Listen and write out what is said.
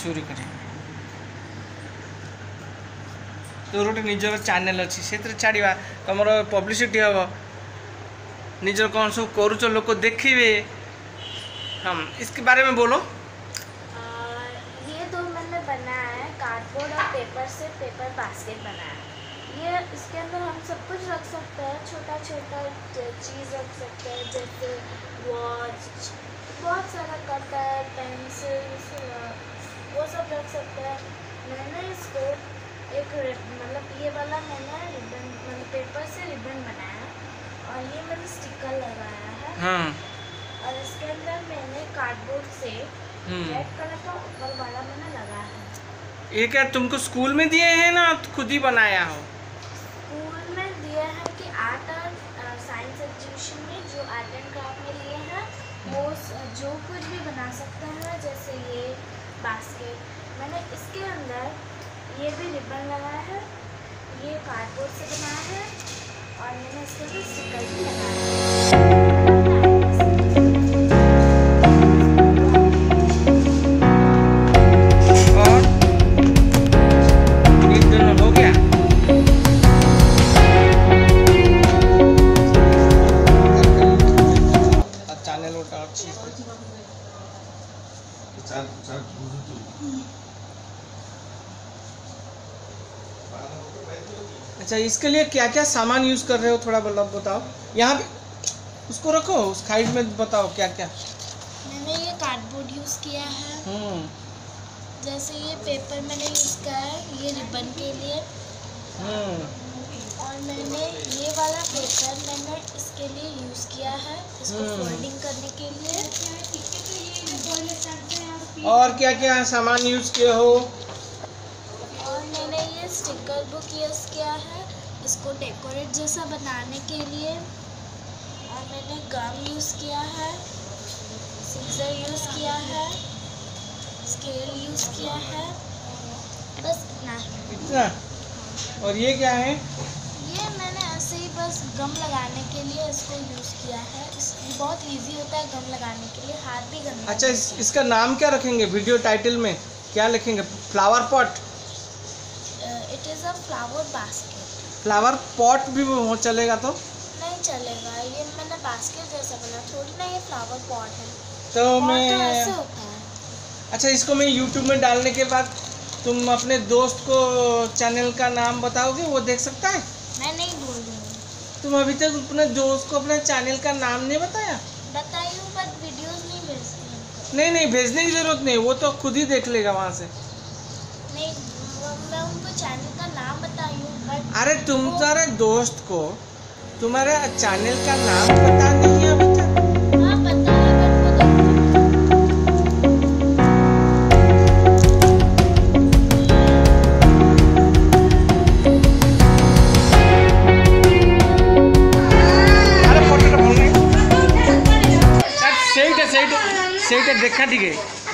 चोरी कर तो गोटे निजर चैनल अच्छी से छाड़ा तुम पब्लिसिटी हम निजर कौन सब करुच लोग देखिए। हम इसके बारे में बोलो। ये दो मैंने बनाया है कार्डबोर्ड और पेपर से पेपर बास्केट बनाया है। ये इसके अंदर हम सब कुछ रख सकते हैं, छोटा छोटा चीज़ रख सकते हैं जैसे वॉच, बहुत सारा कटर, पेंसिल्स, वो सब रख सकते हैं। मैंने इसको एक मतलब ये वाला मैंने रिबन मतलब पेपर से रिबन बनाया और ये मैंने स्टिकर लगाया है। हाँ। और इसके अंदर मैंने कार्डबोर्ड से रेड कलर का ऊपर वाला मैंने लगाया है। ये क्या तुमको स्कूल में दिए हैं ना खुद ही बनाया हो? स्कूल में दिए हैं कि आर्ट और साइंस एग्जीबिशन में जो आर्ट एंड क्राफ्ट में लिए हैं वो जो कुछ भी बना सकते हैं। जैसे ये बास्केट मैंने इसके अंदर ये भी रिबन लगाया है, ये कार्डबोर्ड से बनाया है और मैंने इसके लिए स्टिकर भी लगाया है। अच्छा, इसके लिए क्या क्या सामान यूज कर रहे हो थोड़ा बताओ। यहाँ पे उसको रखो, उस साइड में बताओ क्या क्या। मैंने ये कार्डबोर्ड यूज किया है, जैसे ये पेपर मैंने यूज किया है ये रिबन के लिए, और मैंने ये वाला पेपर मैंने इसके लिए यूज किया है, इसको फोल्डिंग करने के लिए। और क्या क्या सामान यूज किए हो? और मैंने ये स्टिकर बुक यूज किया है इसको डेकोरेट जैसा बनाने के लिए, और मैंने गम यूज किया है, सीजर यूज किया है, स्केल यूज किया है, बस इतना। और ये क्या है? ये मैंने ऐसे ही बस गम लगाने के लिए इसको यूज किया है। बहुत इजी होता है गम लगाने के लिए, हाथ भी गंदा। अच्छा, इसका नाम क्या रखेंगे? वीडियो टाइटल में क्या लिखेंगे? Flower pot? It is a flower basket. Flower pot भी वो चलेगा तो? नहीं चलेगा, ये मैंने बास्केट जैसा बना, थोड़ी ना ये फ्लावर पॉट है। तो मैं ऐसे होता है। अच्छा, इसको मैं यूट्यूब में डालने के बाद तुम अपने दोस्त को चैनल का नाम बताओगे, वो देख सकता है? मैं नहीं बोल दूँगी। तुम अभी तक अपने दोस्त को अपने चैनल का नाम नहीं बताया? बताई हूँ बट वीडियोस नहीं भेजती उनको। नहीं भेजने की जरूरत नहीं, वो तो खुद ही देख लेगा वहाँ से। नहीं, मैं उनको चैनल का नाम बताई हूँ बट अरे तुम्हारे दोस्त को तुम्हारे चैनल का नाम पता नहीं है अभी तक? हाँ पता है ସେଇଟା ଦେଖା ଟିକେ।